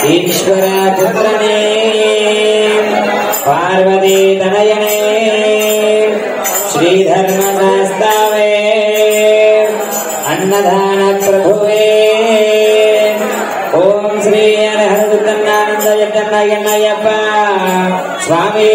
ईश्वरपुत्रने पार्वती तनयने श्रीधर्मशास्तावे अन्नदान प्रभुवे ओम श्री हरहरदत्तानंद यज्ञनायप्प स्वामी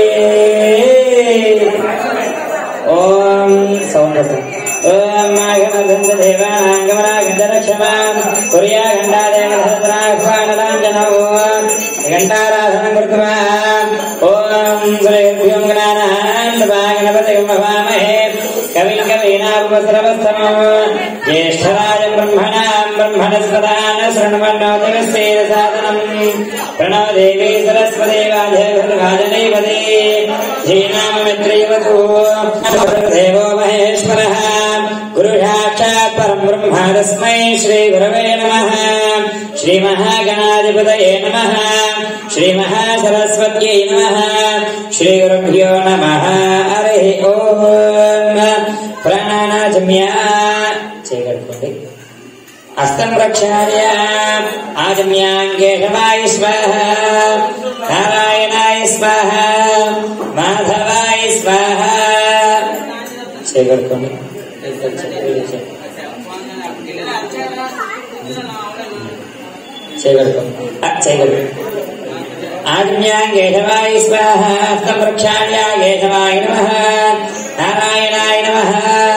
ओम सौंदर्य ओम माघमर्दंत देवांगमरागंधरक्षमां कुर्या गंडादेवधराख्वानदाञ्जनो घंटाराधनं कृत्वा ओम श्रीभ्यो गणानां नवामहे कविं कवीनामुपस्रवस्तमो ज्येष्ठराजं ब्रह्मणस्पदान शृण्वन्नोतिरस्तेन सादनं प्रणव देवी सरस्वती वाजयभद्रवाजनेपदे धीनाममित्रैवतु देवो महेश्वरः गुरु साक्षात् परं ब्रह्म तस्मै श्री गुरवे नमः श्री महागणाधिपतये नमः श्री महासरस्वत्यै नमः श्री गुरुभ्यो नमः हरिः ओम प्राणानाजम्य చేయగలుగుతుంది हस्तं प्रक्षाल्य आजम्यांगेशवाय स्वाहा नारायणाय स्वाहा माधवाय स्वाहा చేయగలుగుతుంది आजम्यांगेशवाय स्वाहा हस्तं प्रक्षाल्य केशवाय नमः नारायणाय नमः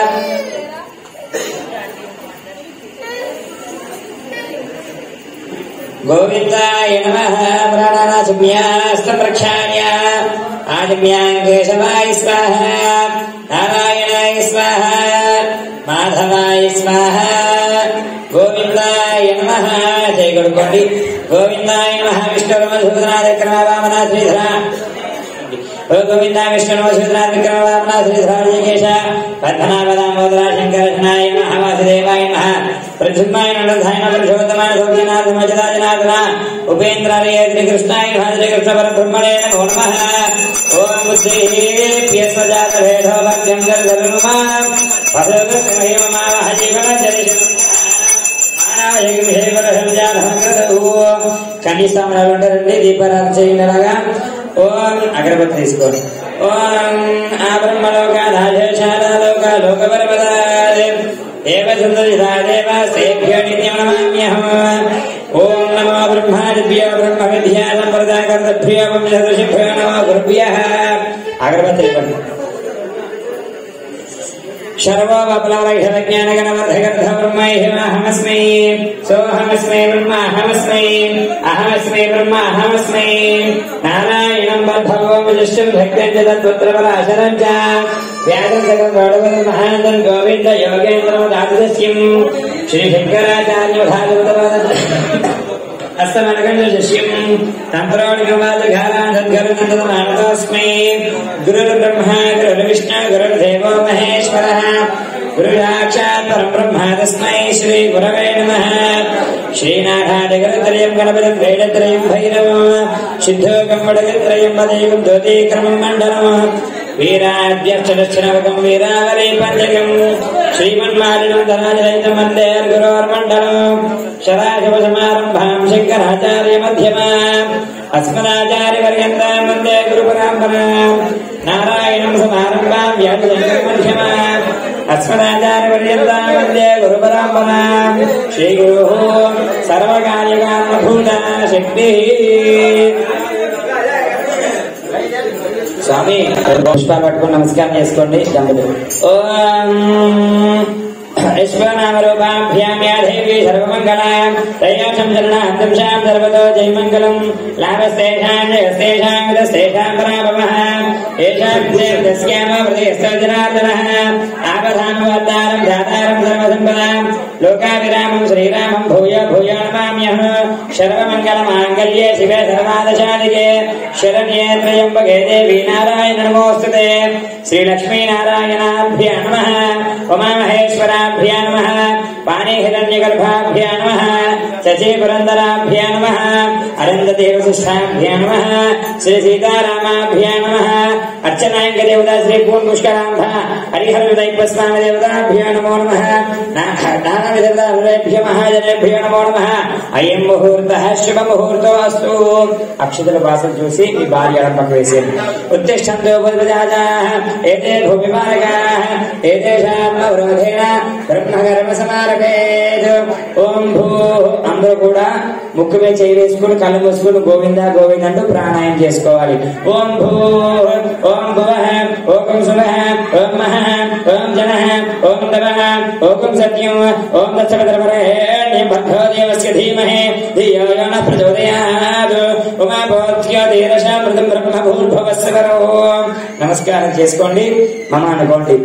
गोविंदाय नमः प्राणानाजम्यास्तं प्रक्षाल्य आजम्यांगेशवाय स्वाहा नारायणाय स्वाहा माधवाय स्वाहा गोविंदाय नमः जय गुरुकोटि गोविंदाय नमः विष्णुर्मधुसूदनाय क्रमवामना श्रीधरा गोविंदा विष्णुर्मधुसूदनाय क्रमवामना श्रीधरा जयकेश पद्मनाभदामोदरा शंकरनाय नमः वासुदेवाय नमः प्रद्युम्नाय नरधाय नमः पुरुषोत्तमाय गोपीनाथ मजदाजनाथन उपेन्द्राय श्रीकृष्णाय नमः श्रीकृष्ण परब्रह्मणे नमो नमः ओम बुद्धिर्प्यस्वजात भेदो भक्त्यं गर्धर्ममा भद्रकृष्णमहिममावह जीवनचरितं कनिष्ठामनाలుంటారండి దీపారాధన చేయండిలాగా ఓం అగరబత్తి తీసుకోండి ఓం ఆ బ్రహ్మలోకాధాశేషాలోక లోకపరపదాదే దేవసుందరిదాదేవ సేభ్యో నిత్యం నమామ్యహం ఓం నమో బ్రహ్మాదిభ్యో బ్రహ్మ విద్యా సంప్రదాయకర్తభ్యో వంశదృశిభ్యో నమో గురుభ్యః అగరబత్తి ఇవ్వండి सर्वोपलवज्ञानगणवर्धगर्ध ब्रह्मैहिमहमस्मै सोऽहमस्मै ब्रह्माहमस्मै अहमस्मै ब्रह्माहमस्मै नारायणं बद्धवो विष्णुं भक्तं च तत्पुत्रपराशरं च व्यासं सकलं गौडवं महानन्दं गोविन्द योगेन्द्रमदातुदस्यं श्रीशङ्कराचार्यवधातुवद अस्तमनगण्डशिष्यं तन्त्रोणिकवादघारान्धर्गरुनन्दनमानतोऽस्मै गुरुर्ब्रह्मा गुरुर्विष्णु गुरुर्देवो महेश्वरः गुरु साक्षात् परं ब्रह्म तस्मै श्री गुरवे नमः श्रीनाथादिगणत्रयं गणपतिं वेदत्रयं भैरवं सिद्धोकं वडगत्रयं वदैकं ज्योतिक्रमं मण्डलं वीराद्यक्षदक्षिणवकं वीरावली पञ्चकं श्रीमन्मालिनं धनाजलयितं वन्दे गुरोर्मण्डलं सदाशिवसमारम्भां शङ्कराचार्यमध्यमाम् अस्मदाचार्यपर्यन्तां वन्दे गुरुपरम्पराम् नारायणं समारम्भां व्यासशङ्करमध्यमाम् अस्मदाचार्यपर्यन्तां वन्दे गुरुपरम्पराम् श्रीगुरुः सर्वकार्यकारणभूता शक्तिः स्वामी पुष्पाలు పట్టుకొని నమస్కారం చేసుకోండి ఓం विश्वनामरूपाभ्यां या देवी सर्वमङ्गलां तयोषं जन्नान्तं शां सर्वतो जयमङ्गलं लाभस्तेषां जयस्तेषां विदस्तेषां पराभवः येषां तस्यामवृतिस्तजनार्दनः आपधामवतारं जातारं सर्वसम्पदां लोकाभिरामं श्रीरामं भूय भूय नमाम्यहं सर्वमङ्गलमाङ्गल्ये शिवे सर्वादशादिके शरण्ये त्र्यम्बके देवी नारायण नमोऽस्तुते श्रीलक्ष्मीनारायणाभ्यां नमः उमामहेश्वराभ्यां नमः पाणिहिरण्यगर्भाभ्यां नमः शचीपुरन्दराभ्यां नमः अरुन्धती वसिष्ठाभ्यां नमः श्रीसीतारामाभ्यां नमः अर्चनायक देवता श्री पूर्ण पुष्करांभ हरिहर दैवस्वामी देवताभ्यो नमो नमः नानाविध देवताभ्यो महाजनेभ्यो नमो नमः अयं मुहूर्तः शुभ मुहूर्तो अस्तु अक्षतल वासन చూసి మీ భార్య పక్క వేసేయండి ఉత్తిష్టంతో పూర్వజాజాః ఏతే భూమిమార్గాః ఏతేషాం అవరోధేన బ్రహ్మకర్మ సమారభేత్ ఓం భూ అందరూ కూడా ముక్కు మీద చేయి వేసుకుని కళ్ళు మూసుకుని గోవింద గోవింద అంటూ ప్రాణాయామం చేసుకోవాలి ఓం భూ ఓం భువః ఓం సువః ఓం మహః ఓం జనః ఓం తవః ఓం సత్యం ఓం తత్సవితుర్వరేణ్యం భర్గో దేవస్య ధీమహి ధియో యో నః ప్రచోదయాత్ ఉమాపోత్య తీరశామృతం బ్రహ్మభూర్భువస్సవరో నమస్కారం చేసుకోండి మమ అనుకోండి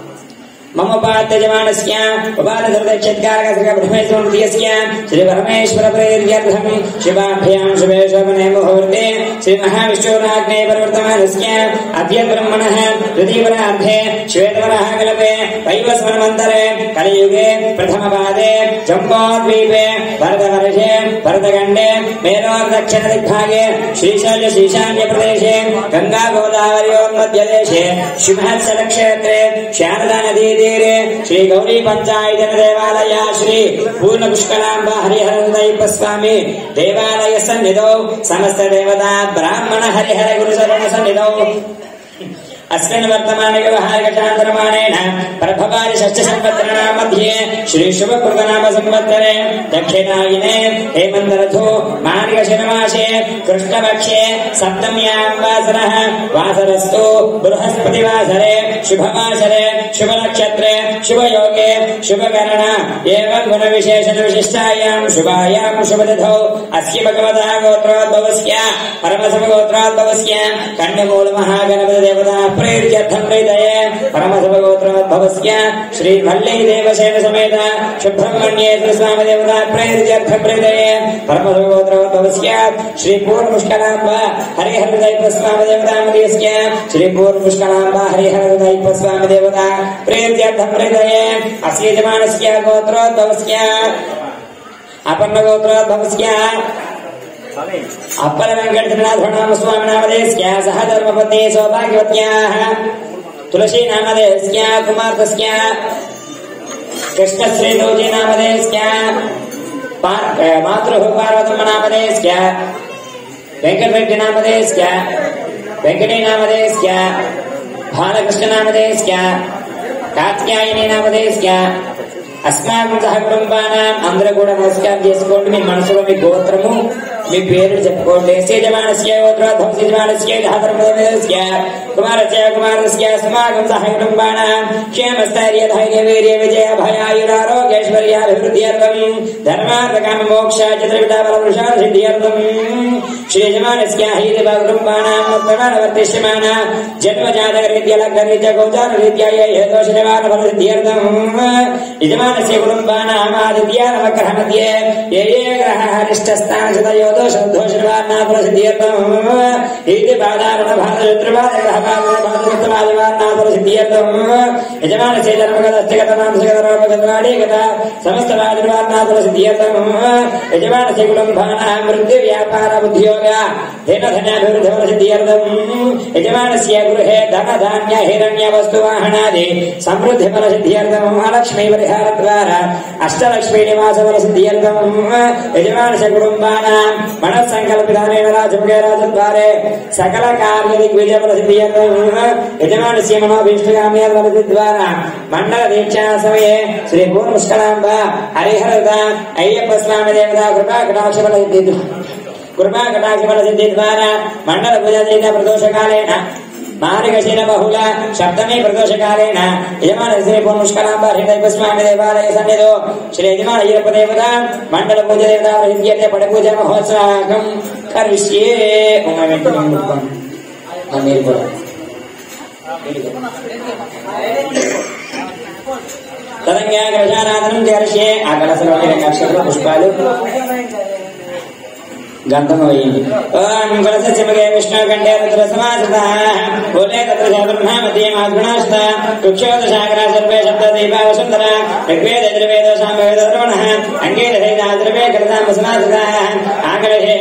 मम उपात्यजमानस्य उपादधर्तक्षत्कारकस्य ब्रह्मेश्वरस्य श्री परमेश्वर प्रेर्यर्थं शिवाभ्यां शुभे शोभने मुहूर्ते श्री महाविष्णुराज्ञे परिवर्तमानस्य अद्य ब्रह्मणः द्वितीयपरार्धे श्वेतवरः कल्पे वैवस्वन्मन्तरे कलियुगे प्रथमपादे जम्बोद्वीपे भरतवर्षे भरतखण्डे मेरोर्दक्षिणदिग्भागे श्रीशैलशीशान्यप्रदेशे गङ्गागोदावर्योन्मध्यदेशे शिवहत्सलक्षेत्रे शारदा नदी श्री गौरी पंचायतन देवालय श्री पूर्ण पुष्करांब हरिहर दैवस्वामी देवालय सन्निधौ समस्त देवता ब्राह्मण हरिहर गुरु शरण सन्निधौ अस्मिन् वर्तमाने व्यवहारिकचान्द्रमाणेन प्रभवारि षष्ठ संवत्सराणां मध्ये श्री शुभकृतनाम संवत्सरे दक्षिणायने हेमन्तऋतु मार्गशिरमासे कृष्णपक्षे सप्तम्यां वासरः वासरस्तु बृहस्पतिवासरे शुभवासरे शुभनक्षत्रे शुभयोगे शुभकरण एवं गुणविशेषण विशिष्टायां शुभायां शुभतिथौ अस्य भगवतः गोत्रोद्भवस्य परमशिवगोत्रोद्भवस्य कन्यमूलमहागणपति देवता प्रेर्यर्थं हृदये परमशिवगोत्रोद्भवस्य श्री वल्ली देवसेन समेत सुब्रह्मण्येश्वर स्वामी देवता प्रेर्यर्थं हृदये परमशिवगोत्रोद्भवस्य श्री पूर्ण पुष्करांब हरिहर दैवस्वामी देवता मध्यस्य श्री पूर्ण पुष्करांब हरिहर दैवस्वामी देवता प्रेर्यर्थं हृदये अस्य यजमानस्य गोत्रोद्भवस्य अपन्नगोत्रोद्भवस्य अप्पर वेंकटनाथ स्वामी नामधेयस्य सह धर्मपत्नी सौभाग्यवत्याः तुलसी नामधेयस्य कुमारस्य कृष्णश्री दोजी नामधेयस्य मातृः पार्वतम्म नामधेयस्य वेंकटरेड्डी नामधेयस्य वेंकटी नामधेयस्य भालकृष्ण नामधेयस्य कात्यायनी नामधेयस्य अस्माकं सह कुटुंबानां अंदर కూడా నమస్కారం చేసుకోండి మీ మనసులో మీ గోత్రము మీ పేరు చెప్పుకోండి యజమానస్య గోత్రోద్భవస్య యజమానస్య ధాతృమదేవస్య కుమారస్య కుమారస్య अस्माकं सह कुटुंबानां क्षेमस्थैर्य धैर्य वीर्य विजय भयायुरारोग्यैश्वर्याभिवृद्ध्यर्थं धर्मार्थकाम मोक्ष चतुर्विधा फलपुरुषार्थ सिद्ध्यर्थं श्री यजमानस्य हि कुटुंबानां वर्तमानवर्तिष्यमान जन्मजातकरीत्या लग्नरीत्या गोचाररीत्या ये दोषनिवारण फलसिद्ध्यर्थं यजमानस्य कुटुंबानां आदित्या नवग्रह मध्ये ये ये ग्रहाः अरिष्टस्थानसदयो दोषनिवारणा फलसिद्ध्यर्थं इति बाधारण भातशत्रुवाद ग्रहपादवादवादवादवादवादना फलसिद्ध्यर्थं यजमानस्य जन्मगतस्थगतनामसगतरोपगतवाडीगत समस्त वादवादना फलसिद्ध्यर्थं यजमानस्य कुटुंबानां वृद्धि व्यापार उद्योग धनधनाभिवृद्धि फलसिद्ध्यर्थं यजमानस्य गृहे धन धान्य हिरण्य वस्तु वाहनादि समृद्धि फलसिद्ध्यर्थं महालक्ष्मी परिहारद्वारा अष्टलक्ष्मी निवास फलसिद्ध्यर्थं यजमानस्य कुटुंबानां मनस्संकल्पितानेन राजमुखे राजद्वारे सकल कार्य दिग्विजय फलसिद्ध्यर्थं यजमानस्य मनोभीष्टकाम्य फलसिद्धिद्वारा मंडल दीक्षा समये श्री पूर्ण पुष्करांब हरिहर अय्यप्प स्वामी देवता कृपा कटाक्ष फलसिद्धिद्वारा मंडल पूजा प्रदोष कालेन मार्गशीर बहुल सप्तमी प्रदोषकालेन यजमान श्री पूर्ण पुष्करांब हरिहर स्वामी देवालय सन्निधौ श्री यजमान अय्यप्प देवता मंडल पूजा देवता हृदय पट पूजा महोत्सवं करिष्ये तदङ्ग्याग्रजानादनं करिष्ये आ कलशलोके अक्षर पुष्पालु गंधमयी ओम कलशचमगे विष्णुकण्ठे रुद्रसमासतः मूले तत्र ब्रह्मामती माद्गुणास्ता कुक्षोदशाकरा सर्वे शब्ददीपा वसुन्धरा ऋग्वेदे यजुर्वेदो सामवेदो द्रवणः अङ्गे दशैदाद्रवे कृतां वसनासतः आकलशे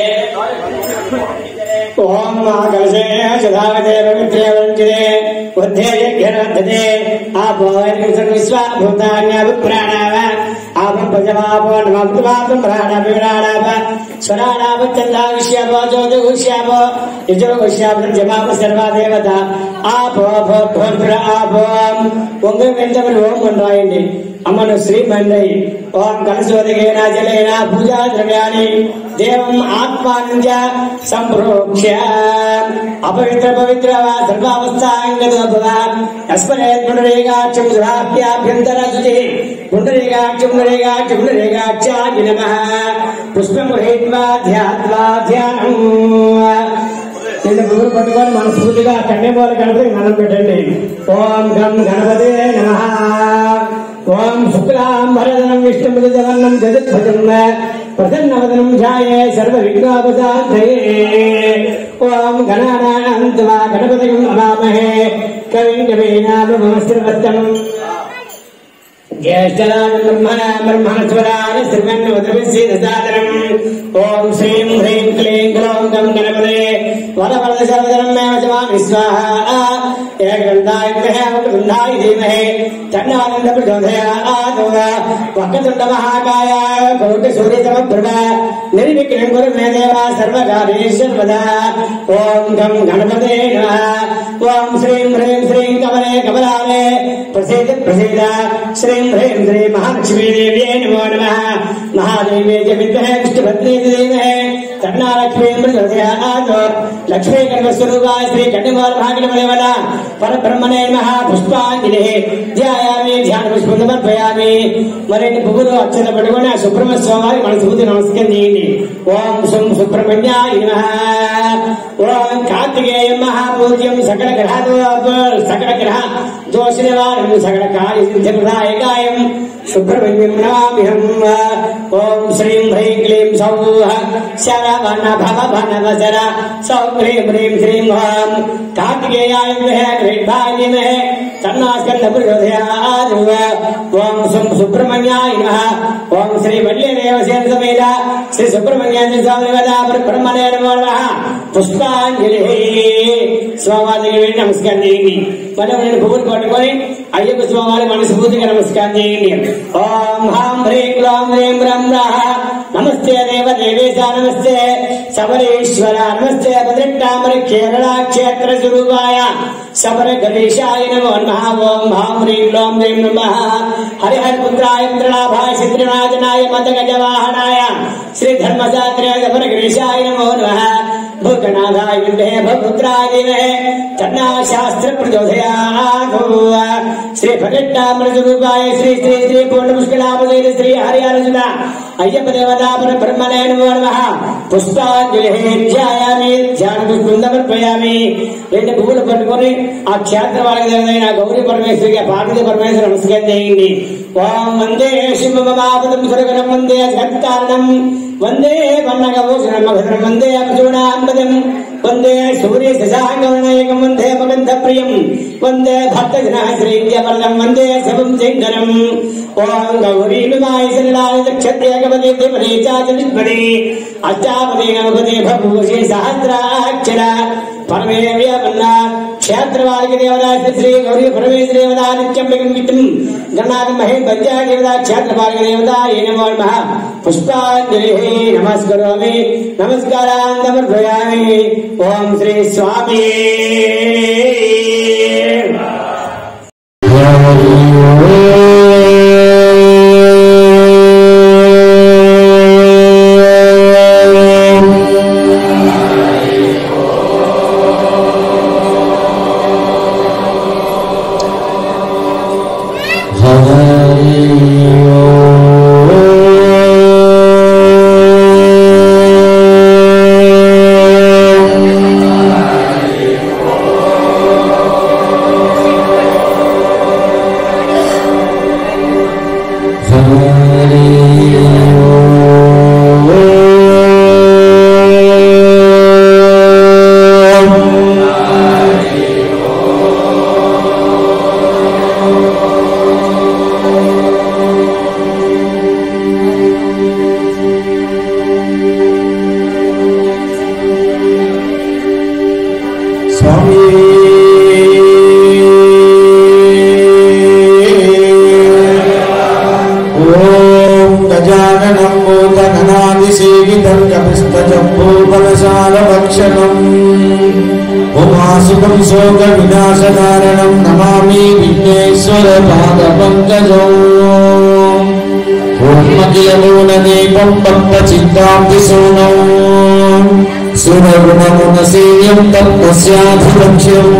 ओम महाकलशे सुधावते पवित्रे वञ्चिते बुद्धे यज्ञरन्धते आपो विश्वाभूतान्याभिप्राणाव आपो पजवापो नमः प्राणाभिप्राणाव स्वराणाव चन्द्राविष्यापो ज्योतिगुष्यापो यजुर्गुष्यापो जमापो सर्वा देवता आपो भोद्भोद्भ्र आपो उंगे वेंदमन ओम मंडायिंडी अमनु श्री मंडई ओम कलशोदकेन जलेन पूजा द्रव्याणि देवम् आत्मानञ्च सम्प्रोक्ष्य अपवित्र पवित्र वा सर्वावस्थाङ्गतो भव अस्मरेत् पुण्डरीकाक्षं सुराभ्याभ्यन्तरशुचिः पुण्डरीकाक्षाय नमः पुष्पं गृहीत्वा ध्यात्वा पुవ్వులు పట్టుకొని మనస్ఫూర్తిగా కన్యమూల గణపతికి మనం పెట్టండి. ఓం గం గణపతే నమః. ఓం శుక్లాం వరదనం విష్ణుమృతవర్ణం జగద్భజం ప్రసన్నవదనం ధ్యాయే సర్వ విఘ్నోపశాంతయే. ఓం గణానాం త్వా గణపతిం నమామహే కవిం కవీనామస్తమస్తమం ज्येष्ठराज ब्रह्मणस्वराज श्रीमन्वद्रविश्रीदसादरम् ओम श्रीं ह्रीं क्लीं ग्लौं गं गणपते वरवरदशरवदनं मे वचमामि स्वाहा एकदन्ताय विद्महे वक्रतुण्डाय धीमहि तन्नो प्रचोदयात् वक्रतुण्डमहाकाय कोटिसूर्यसमप्रभ निर्विघ्नं कुरु मे देव सर्वकार्येषु सर्वदा. ओम गं गणपते नमः. ओम श्रीं ह्रीं श्रीं कमले कमलाले प्रसीद प्रसीद श्रीं ह्रीं श्रीं महालक्ष्मी देव्यै नमो नमः. महादेवी च विद्महे विष्णुपत्नी धीमहि तन्नो लक्ष्मी प्रचोदयात्. लक्ष्मी कनकस्वरूपाय श्री कन्यमूल महागणपतये परब्रह्मणे नमः. पुष्पाञ्जलिः ध्यायामि ध्यानपुष्पं समर्पयामि. मरेण्य पुవ్వులు అక్షత పట్టుకొని ఆ సుబ్రహ్మణ్య స్వామికి మనస్ఫూర్తిగా నమస్కారం చేయండి. ఓం శం సుబ్రహ్మణ్యాయ నమః. ఓం కార్తికేయం మహాపూజ్యం సకల గ్రహ దోష నివారణం సకల కార్య సిద్ధిప్రదాయకాయం సుబ్రహ్మణ్యం నమామ్యహం. ఓం శ్రీం హ్రీం క్లీం సౌః శరవణ భవ భనవసర సౌ హ్రీం హ్రీం శ్రీం ఓం కార్తికేయాయ విద్మహే గ్రీవాయ ధీమహి తన్నో స్కంద ప్రచోదయాత్. ఓం శం సుబ్రహ్మణ్యాయ నమః. ఓం శ్రీ వల్లీదేవసేన సమేత శ్రీ సుబ్రహ్మణ్యేంద్ర స్వామి బ్రహ్మణే నమో నమః. పుష్పాంజలిః స్వామివారికి వెళ్ళి నమస్కారం చేయండి. మనం నేను పువ్వులు పట్టుకొని అయ్యప్ప స్వామి మనస్ఫూర్తిగా నమస్కారం చేయండి. ఓం హాం హ్రీం క్లాం హ్రీం బ్రహ్మ నమస్తే దేవ దేవేశ నమస్తే శబరీశ్వర నమస్తే భద్రట్టామర కేరళ క్షేత్ర స్వరూపాయ శబర గణేశాయ నమో నమః. ఓం హాం హ్రీం క్లాం హ్రీం నమః హరిహరపుత్రాయ పుత్రలాభాయ సిద్ధినాథనాయ మదగజవాహనాయ శ్రీ ధర్మశాస్త్రే శబర గణేశాయ నమో నమః. భూతనాథాయ విద్మహే భూపుత్రాయ ధీమహి తన్నో శాస్త్ర ప్రచోదయాత్. శ్రీ భగట్టామర స్వరూపాయ శ్రీ శ్రీ శ్రీ పూర్ణపుష్కలాభ శ్రీ హరిహరసుత అయ్యప్ప దేవతా బ్రహ్మణే నమో నమః. పుష్పాంజలిః ధ్యాయామి ధ్యానపుష్పం సమర్పయామి. రెండు పువ్వులు పట్టుకొని ఆ క్షేత్ర వాళ్ళకి దేవతైన గౌరీ పరమేశ్వరికి పార్వతీ పరమేశ్వరి నమస్కారం చేయండి. ఓం వందే శివమాపదం సురగరం వందే జగత్కారణం వందే వన్నగభూషణం భద్రం వందే అర్జునాంబదం వందే సూర్య శశాంగవర్ణయకం వందే మగంధ ప్రియం వందే భక్తజనాశ్రీవరదం వందే శవం శంకరం. ఓం గౌరీ విమాయ శరణాయ క్షత్రియగవతి దేవరీచాచలిస్మరి అష్టాపదే నవపదే భూషి సహస్రాక్షర పరమేవ్యవన్న క్షేత్రవారికి దేవతా శ్రీ గౌరీ పరమేశ్వరి దేవతా నిత్యం విఘ్నం గణనాథ మహే పంచాయ దేవతా క్షేత్రవారికి దేవతా ఏ నమో నమః. పుష్పాంజలిః నమస్కరోమి నమస్కారాన్ సమర్పయామి. ఓం శ్రీ స్వామి कपिस्तजम्बूफलसारभक्षणम् उमासुतं शोकविनाशकारणं नमामि विघ्नेश्वरपादपङ्कजम् ओमकिलमूलदीपं भक्तचिन्ताब्धिसूनौ सुरगुणमुनसेव्यं तत्त्वस्याधिलक्ष्यम्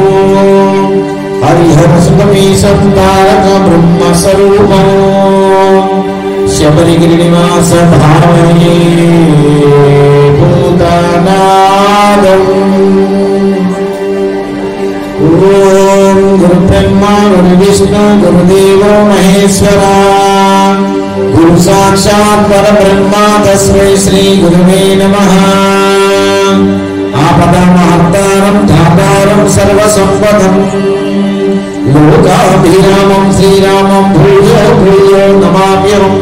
हरिहरसुतमीशं तारक ब्रह्मस्वरूपम् शबरिगिरिनिवास भावये भूतानादम् ॐ गुरुब्रह्मा गुरुविष्णु गुरुदेवो महेश्वरा गुरु साक्षात् परब्रह्मा तस्मै श्री गुरुवे नमः आपदामहर्तारं धातारं सर्वसम्पदम् लोकाभिरामं श्रीरामं भूयो भूयो नमाम्यहम्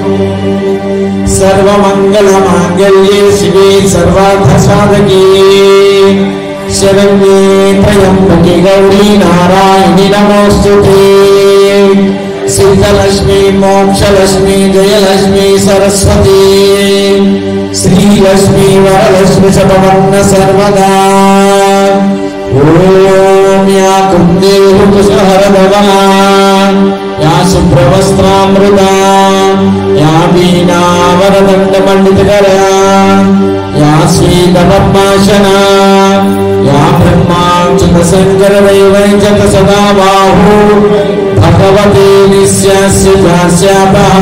सर्वमङ्गलमाङ्गल्ये शिवे सर्वार्थसाधके शरण्ये त्र्यम्बके गौरी नारायणि नमोऽस्तुते सिद्धलक्ष्मी मोक्षलक्ष्मी जयलक्ष्मी सरस्वती श्रीलक्ष्मी वरलक्ष्मी शतवन्न सर्वदा ॐ या कुन्देरुकुशहरधवना या शुभ्रवस्त्रामृता या वीणावरदण्डमण्डितकरा या श्वेतपद्मासना या ब्रह्माच्युतशङ्करदैवैजत सदा बाहु भगवती निस्यास्य जास्यापः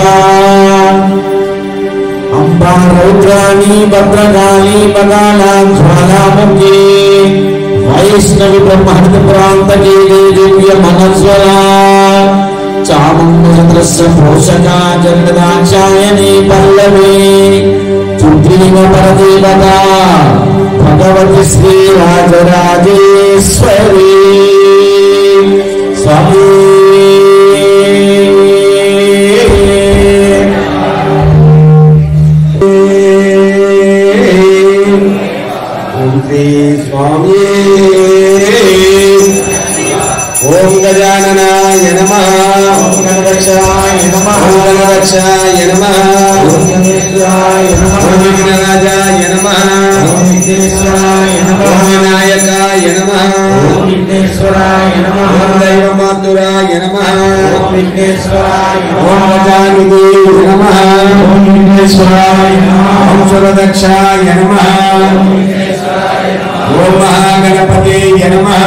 अम्बा रौद्राणी भद्रकाली बकालाज्वालामुखी वैष्णवी ब्रह्महृद प्रांत की दिव्य मनस्वरा चामुण्डस्य पोषका जगदाचार्यनी पल्लवी सुग्रीव परदेवता भगवती श्री राजराजेश्वरी स्वामी स्वामी ओम गजाननाय नमः ओम गणरक्षाय नमः ओम गणरक्षाय नमः ओम गणेश्वराय नमः ओम विघ्नराजाय नमः ओम विघ्नेश्वराय नमः ओम विनायकाय नमः ओम विघ्नेश्वराय नमः ओम दैवमातुराय नमः ओम विघ्नेश्वराय नमः ओम गजानिधे नमः ओम विघ्नेश्वराय नमः ओम सुरदक्षाय नमः ओम विघ्नेश्वराय नमः ओम महागणपते नमः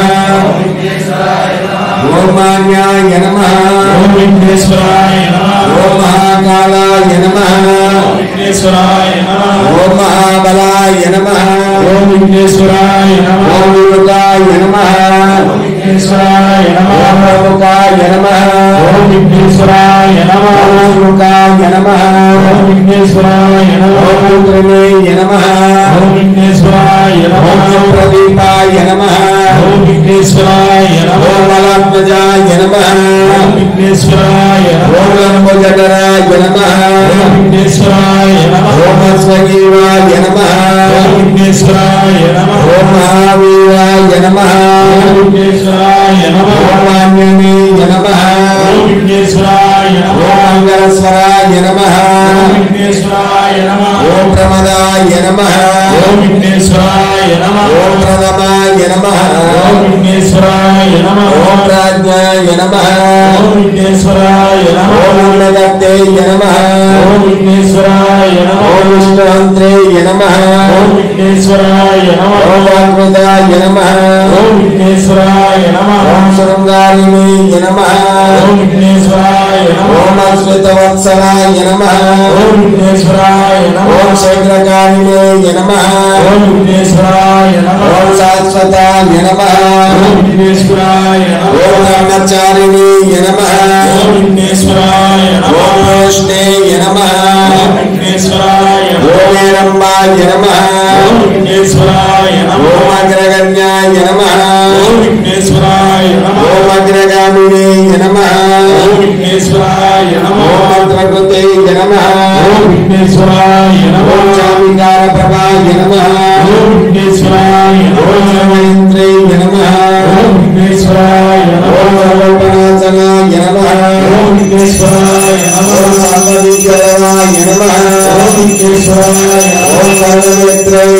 ओम मान्याय नमः ओम विघ्नेश्वराय नमः ओम महाकालाय नमः ओम विघ्नेश्वराय नमः ओम महाबलाय नमः ओम विघ्नेश्वराय नमः ओम विमुखाय नमः ओम विघ्नेश्वराय नमः ओम प्रमुखाय नमः ओम विघ्नेश्वराय नमः ओम विमुखाय नमः ओम विघ्नेश्वराय नमः ओम रुद्रमेय नमः ओम विघ्नेश्वराय नमः ओम प्रदीपाय नमः ओम विघ्नेश्वराय नमः ओम मलात्मजाय नमः ओम विघ्नेश्वराय नमः ओम लंबोदराय नमः ओम विघ्नेश्वराय नमः ओम स्वजीवाय नमः ओम विघ्नेश्वराय नमः ओम महावीराय नमः ओम विघ्नेश्वराय नमः ओम आंजनेय नमः ओम विघ्नेश्वराय नमः ओम मंगलस्वराय नमः ओम विघ्नेश्वराय नमः ओम प्रमदाय नमः ओम विघ्नेश्वराय नमः ओम प्रथमाय नमः ओम विघ्नेश्वराय नमः ओम प्राज्ञाय नमः ओम विघ्नेश्वराय नमः ओम अन्नदातेय नमः ओम विघ्नेश्वराय नमः ओम विष्णुहन्त्रेय नमः ओम विघ्नेश्वराय नमः ओम आत्मदाय नमः ओम विघ्नेश्वराय नमः ओम शृंगारिणीय नमः ओम विघ्नेश्वराय नमः ओम अश्वितवत्सलाय नमः ओम विघ्नेश्वराय नमः ओम शैलकारिणीय नमः ओम विघ्नेश्वराय नमः ओम शाश्वताय नमः ओम विघ्नेश्वराय नमः ओम ब्रह्मचारिणीय नमः ओम विघ्नेश्वराय नमः ओम वैष्णवेय नमः ओम विघ्नेश्वराय नमः ओम हेरम्बाय नमः ओम विघ्नेश्वराय नमः ओम अग्रगण्याय नमः ओम विघ्नेश्वराय नमः ओम अग्रगामिनीय नमः ओम विघ्नेश्वराय नमः ओम मंत्रकृतेय नमः ओम विघ्नेश्वराय नमः ओम चामिकार प्रभाय नमः ओम विघ्नेश्वराय नमः ओम सर्वेन्द्रेय नमः ओम विघ्नेश्वराय नमः ओम सर्वोपनाशनाय नमः ओम विघ्नेश्वराय नमः ओम सर्वविद्यालयाय नमः ओम विघ्नेश्वराय ओम सर्व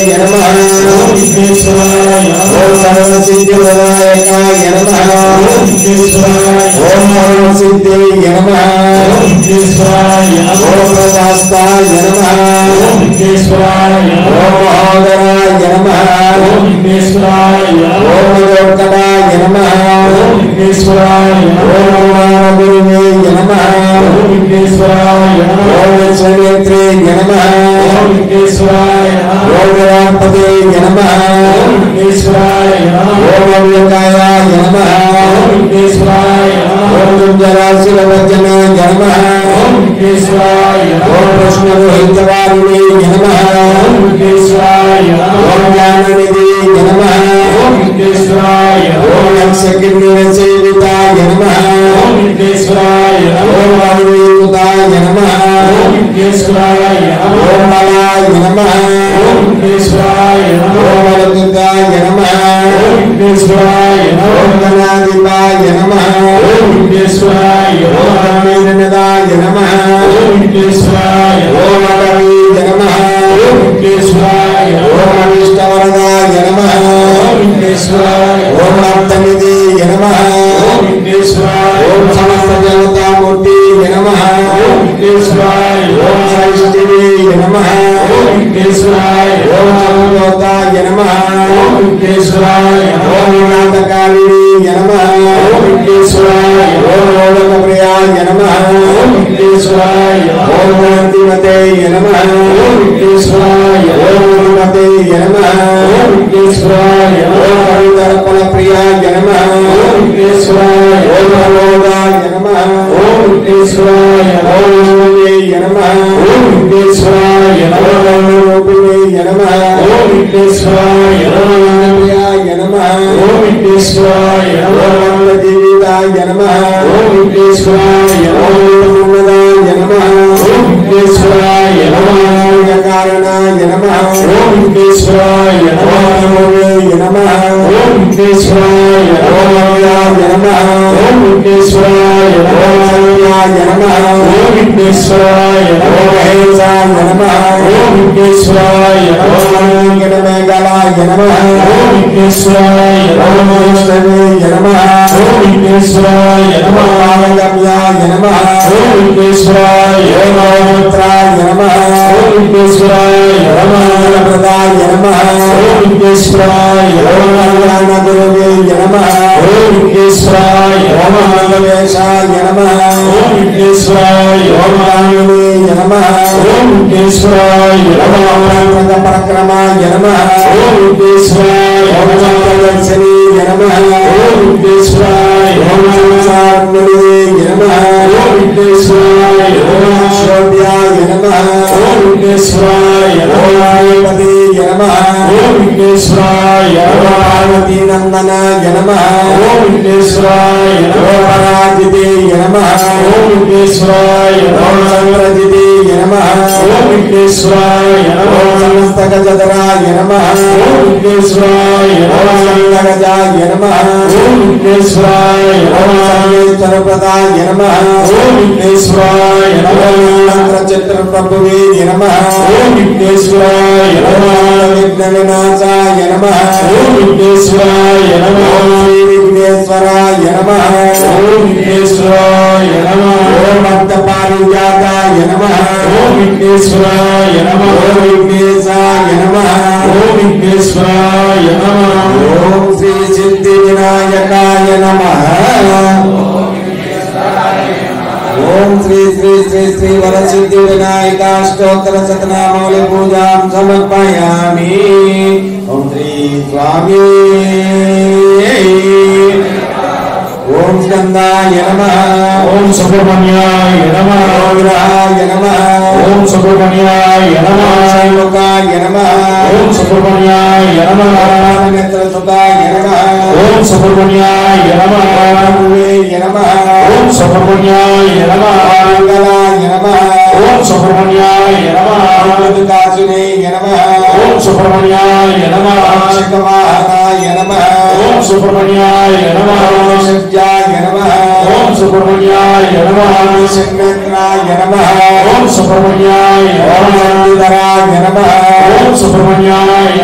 नमः ओम विघ्नेश्वराय ओम सर्वसिद्धिप्रदायकाय नमः ओम विघ्नेश्वराय ओम सर्वसिद्धिये नमः ओम विघ्नेश्वराय ओम प्रदास्ताय नमः ओम विघ्नेश्वराय ओम महोदराय नमः ओम विघ्नेश्वराय ओम लोकदाय नमः ओम विघ्नेश्वराय ओम गुरुवे नमः ओम विघ्नेश्वराय ओम विश्वनेत्रे नमः ओम विघ्नेश्वराय ओम गणपते नमः ओम विघ्नेश्वराय ओम अव्यकायाय नमः ओम विघ्नेश्वराय ओम जराशिववचने नमः ओम विघ्नेश्वराय ओम कृष्णरोहितवारिणे नमः ओम विघ्नेश्वराय ओम ज्ञाननिधि नमः ओम विघ्नेश्वराय ओम यक्षकिन्नरसेविताय नमः ओम विघ्नेश्वराय ओम वायुदेवताय नमः ओम विघ्नेश्वराय ओम बलाय नमः ओम विघ्नेश्वराय ओम बलदुताय नमः ओम विघ्नेश्वराय ओम गणाधिपाय नमः ओम विघ्नेश्वराय ओम रामेन्द्रनाथाय नमः ओम विघ्नेश्वराय ओम अटवी नमः ओम विघ्नेश्वराय ओम अनिष्टवरदाय नमः ओम विघ्नेश्वराय ओम अर्थनिधि नमः ओम विघ्नेश्वराय ओम समस्त देवता मूर्ति नमः ओम विघ्नेश्वराय ओम सृष्टिवे नमः ओम विघ्नेश्वराय ओम सर्वदेवताय नमः ओम विघ्नेश्वराय ओम नाथकालिनी नमः ओम विघ्नेश्वराय ओम लोकप्रियाय नमः ओम विघ्नेश्वराय ओम शांतिमते नमः ओम विघ्नेश्वराय ओम गुरुमते नमः ओम विघ्नेश्वराय ओम हरिदर्पणप्रियाय नमः ओम विघ्नेश्वराय ओम अलोगाय नमः ओम विघ्नेश्वराय ओम शिवे नमः ओम विघ्नेश्वराय ओम रूपिणे नमः ओम विघ्नेश्वराय ओम प्रियाय नमः ओम विघ्नेश्वराय ओम जीविताय नमः ओम विघ्नेश्वराय ओम मुन्नदाय नमः ओम विघ्नेश्वराय ओम कारणाय नमः ओम विघ्नेश्वराय ओम नमः ओम विघ्नेश्वराय ओम नमः ओम विघ्नेश्वराय ओम नमः ओम विघ्नेश्वराय ओम महेशाय नमः ओम विघ्नेश्वराय ओम गणमेघलाय नमः ओम विघ्नेश्वराय ओम विष्णवे नमः ओम विघ्नेश्वराय नमः गम्याय नमः ओम विघ्नेश्वराय ओम पुत्राय नमः ओम विघ्नेश्वराय ओम प्रदाय नमः ओम विघ्नेश्वराय ओम गुरुवे नमः ओम विघ्नेश्वराय ओम गणेशाय नमः ओम विघ्नेश्वराय ओम रामवे नमः ओम विघ्नेश्वराय ओम पराक्रमाय नमः ओम विघ्नेश्वराय ओम चक्रदर्शनी नमः ओम विघ्नेश्वराय ओम संसारनिधे नमः ओम विघ्नेश्वराय ओम शोभ्याय नमः ओम विघ्नेश्वराय ओम आयपते नमः ओम विघ्नेश्वराय ओम पार्वती नंदनाय नमः ओम विघ्नेश्वराय ओम पराजिते नमः ओम विघ्नेश्वराय ओम संग्रजिते नमः ओम विघ्नेश्वराय ओम समस्तगजधराय नमः ओम विघ्नेश्वराय ओम संगगजाय नमः ओम विघ्नेश्वराय ओम सर्वेश्वरप्रदाय नमः ओम विघ्नेश्वराय ओम चित्रप्रभुवे नमः ओम विघ्नेश्वराय ओम विघ्नविनाशाय नमः ओम विघ्नेश्वराय नमः विघ्नेश्वराय नमः ओम विघ्नेश्वराय नमः ओम भक्तपारिजाताय नमः ओम विघ्नेश्वराय नमः ओम विघ्नेशाय नमः ओम विघ्नेश्वराय नमः ओम श्री सिद्धिविनायकाय नमः ओम श्री श्री श्री श्री वरसिद्धिविनायकाष्टोत्तर शतनामावली पूजां समर्पयामि। ओम श्री स्वामी ओम स्कंदाय नमः ओम सुब्रह्मण्याय नमः ओम ग्रहाय नमः ओम सुब्रह्मण्याय नमः शैलोकाय नमः ओम सुब्रह्मण्याय नमः नेत्रसुताय नमः ओम सुब्रह्मण्याय नमः नमः ओम सुब्रह्मण्याय नमः मंगलाय नमः ओम सुब्रह्मण्याय नमः काशिने नमः ओम सुब्रह्मण्याय नमः शिववाहनाय नमः ओम सुब्रह्मण्याय नमः शिवजाय नमः ओम सुब्रह्मण्याय नमः शिवनेत्राय नमः ओम सुब्रह्मण्याय नमः धराय नमः ओम सुब्रह्मण्याय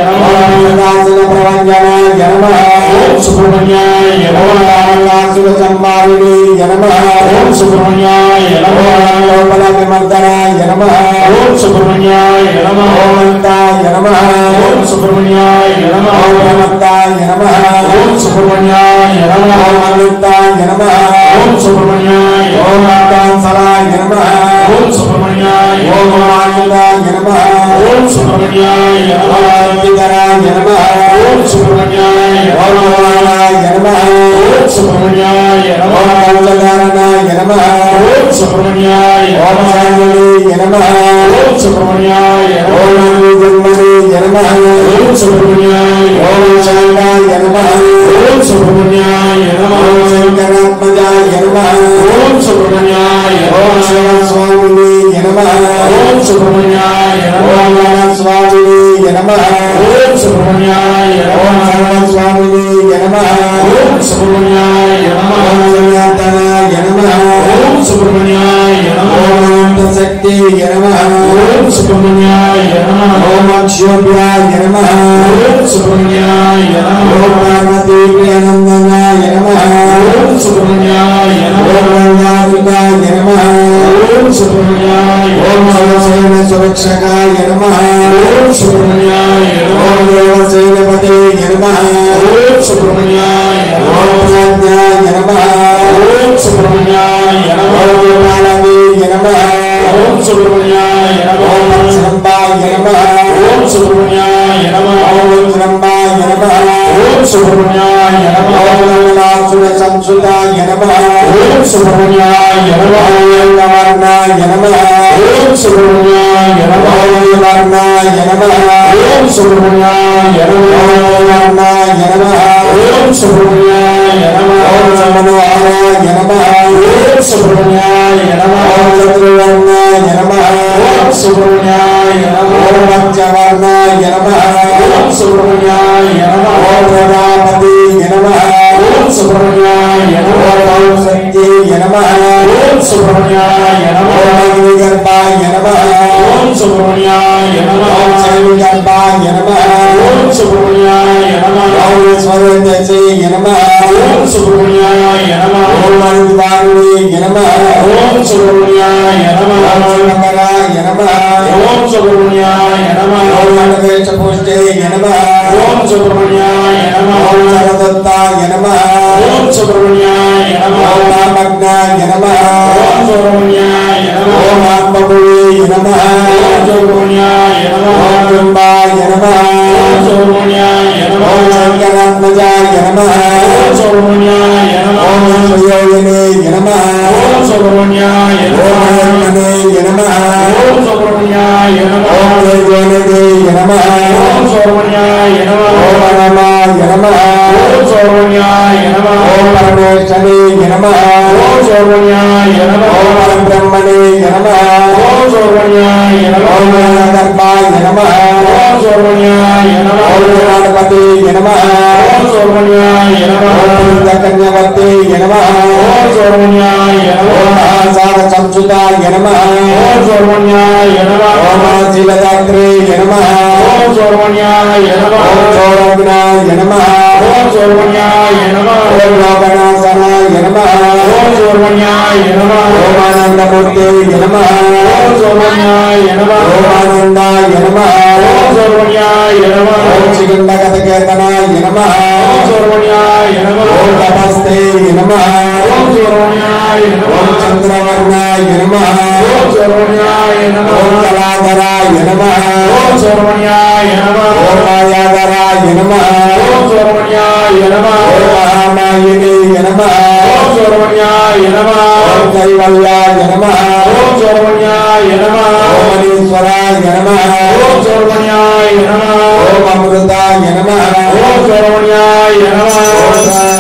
सुब्रह्मण्याय नमः संभाविनी नमः ओम सुब्रह्मण्याय नमः लोकमर्दनाय नमः ओम सुब्रह्मण्याय नमः ओमंताय नमः ओम सुब्रह्मण्याय नमः ओमंताय नमः ओम सुब्रह्मण्याय नमः ओमंताय नमः ओम सुब्रह्मण्याय ओम कांसलाय नमः ओम सुब्रह्मण्याय ओम आनंदाय नमः ओम सुब्रह्मण्याय नमः विदराय नमः ओम सुब्रह्मण्याय ओम नारायणाय नमः ओम सुब्रह्मण्याय नमः पंचदारणाय नमः ओम सुब्रह्मण्याय ओम शांतये नमः ओम सुब्रह्मण्याय ओम जन्मने नमः ओम सुब्रह्मण्याय ओम शांताय नमः ओम सुब्रह्मण्याय नमः ओम शंकरात्मजाय नमः ओम सुब्रह्मण्याय ओम शिवस्वामिने नमः ओम सुब्रह्मण्याय ओम स्वामिने नमः ओम सुब्रह्मण्याय ओम सर्वस्वामिने नमः ओम सुब्रह्मण्याय नमः ओम सनातनाय नमः ओम सुब्रह्मण्याय नमः ओम शक्ति नमः ओम सुब्रह्मण्याय नमः ओम अक्षोभ्याय नमः ओम सुब्रह्मण्याय नमः ओम पार्वती प्रियनंदनाय नमः ओम सुब्रह्मण्याय नमः ओम गंगाधराय नमः ओम सुब्रह्मण्याय ओम शिवसेन सुरक्षकाय नमः ओम सुब्रह्मण्याय ओम देवसेनपते नमः ओम सुब्रह्मण्याय ओम प्रज्ञाय नमः ओम सुब्रह्मण्याय नमः ओम मानवी नमः ओम सुब्रह्मण्याय नमः ओम शंभाय नमः ओम सुब्रह्मण्याय नमः ओम शंभाय नमः ओम सुब्रह्मण्याय नमः ओम नारायण संसुताय नमः ओम सुब्रह्मण्याय नमः ओम वर्णाय नमः ओम सुब्रह्मण्याय नमः ओम वर्णाय नमः ओम सुब्रह्मण्याय नमः ओम वर्णाय नमः ओम सुब्रह्मण्याय नमः ओम मनोहराय नमः ओम सुब्रह्मण्याय नमः ओम चतुर्वर्णाय नमः ओम सुब्रह्मण्याय नमः ओम पंचवर्णाय नमः ओम सुब्रह्मण्याय नमः ओम प्रजापति नमः ओम सुब्रह्मण्याय नमः ओम शक्ति नमः ओम सुब्रह्मण्याय नमः ओम अग्निगर्भाय नमः ओम सुब्रह्मण्याय नमः ओम शैलगर्भाय नमः ओम सुब्रह्मण्याय नमः ओम स्वरदेशे नमः ओम सुब्रह्मण्याय नमः ओम अनंतवाणी नमः ओम सुब्रह्मण्याय नमः ओम शंकराय नमः ओम सुब्रह्मण्याय नमः ओम अनवेशपुष्टे नमः ओम सुब्रह्मण्याय नमः ओम सरदत्ताय नमः ओम सुब्रह्मण्याय नमः ओम नामग्नाय नमः ओम सुब्रह्मण्याय नमः ओम आत्मभूये नमः ओम सुब्रह्मण्याय नमः ओम बिंबाय नमः ओम सुब्रह्मण्याय नमः ओम शंकरात्मजाय नमः ओम सुब्रह्मण्याय नमः ओम योगिने नमः ओम सुब्रह्मण्याय नमः ओम नमः ओम सुब्रह्मण्याय नमः ओम देवने नमः ओम सुब्रह्मण्याय नमः ओम नमाय नमः ओम सुब्रह्मण्याय नमः ओम परमेश्वरे नमः ओम सुब्रह्मण्याय नमः ओम ब्रह्मणे नमः ओम सुब्रह्मण्याय नमः ओम गर्भाय नमः ओम सुब्रह्मण्याय नमः ओम गणपति नमः ओम सुब्रह्मण्याय नमः ओम कन्यावती नमः ओम सुब्रह्मण्याय नमः ओम आसार संसुताय नमः ओम सुब्रह्मण्याय नमः ओम शीलदात्रे नमः ओम सुब्रह्मण्याय नमः ओम सौरभनाय नमः ओम सुब्रह्मण्याय नमः ओम लोकनाशनाय नमः ओम सुब्रह्मण्याय नमः ओम आनंदमूर्ते नमः ओम सुब्रह्मण्याय नमः ओम आनंदाय नमः ओम सुब्रह्मण्याय नमः ओम श्रीगंधगतकेतनाय नमः ओम सुब्रह्मण्याय नमः ओम तपस्ते नमः ओम सुब्रह्मण्याय नमः ओम चंद्रवर्णाय नमः ओम सुब्रह्मण्याय नमः ओम कलाधराय नमः ओम सुब्रह्मण्याय नमः ओम मायाधराय नमः ओम सुब्रह्मण्याय नमः ओम महामायिने नमः ओम सुब्रह्मण्याय नमः ओम कैवल्याय नमः ओम सुब्रह्मण्याय नमः ओम मनीश्वराय नमः ओम सुब्रह्मण्याय नमः ओम अमृताय नमः ओम सुब्रह्मण्याय नमः ओम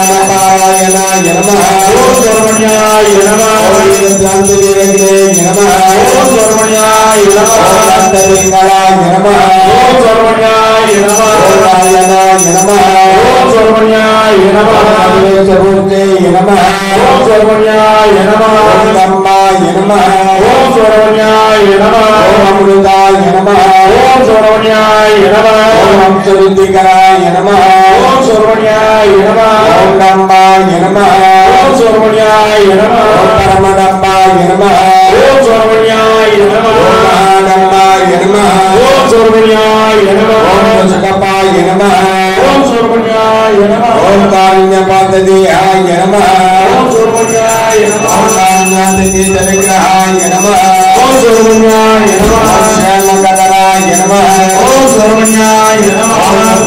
नारायणाय नमः ओम सुब्रह्मण्याय नमः ओम शांतिदेवते नमः ओम सुब्रह्मण्याय नमः ओम शांतिलिंगाय नमः ओम सुब्रह्मण्याय नमः ओम नारायणाय नमः ओम सुब्रह्मण्याय नमः ओम देवते नमः ओम सुब्रह्मण्याय नमः ओम धम्माय नमः ओम सुब्रह्मण्याय नमः ओम अमृताय नमः ओम सुब्रह्मण्याय नमः ओम अमृतविद्यकाय नमः ओम सुब्रह्मण्याय नमः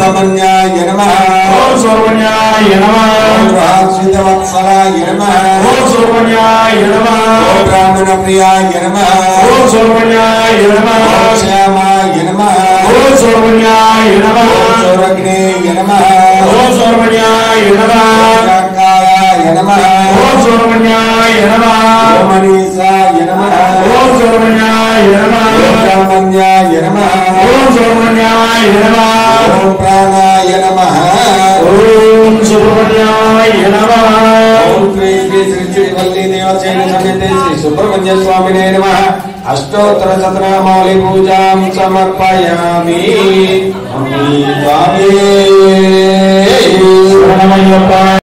సుబ్రహ్మణ్యాయ నమః ఓం సుబ్రహ్మణ్యాయ నమః ఓం రాక్షితవత్సలాయ నమః ఓం సుబ్రహ్మణ్యాయ నమః ఓం బ్రాహ్మణ ప్రియాయ నమః ఓం సుబ్రహ్మణ్యాయ నమః ఓం శ్యామాయ నమః ఓం సుబ్రహ్మణ్యాయ నమః ఓం సౌరగ్నేయ నమః ఓం సుబ్రహ్మణ్యాయ నమః ఓం నమః ఓం సుబ్రహ్మణ్యాయ నమః ఓం మనీసాయ నమః ఓం సుబ్రహ్మణ్యాయ నమః ఓం బ్రహ్మణ్యాయ నమః ఓం సుబ్రహ్మణ్యాయ నమః ఓం ప్రాణాయ నమః ఓం సుబ్రహ్మణ్యాయ నమః ఓం శ్రీ శ్రీ వల్లి దేవసేన సమేత శ్రీ సుబ్రహ్మణ్య స్వామినే నమః అష్టోత్తర శతనామావళి పూజాం సమర్పయామి స్వామి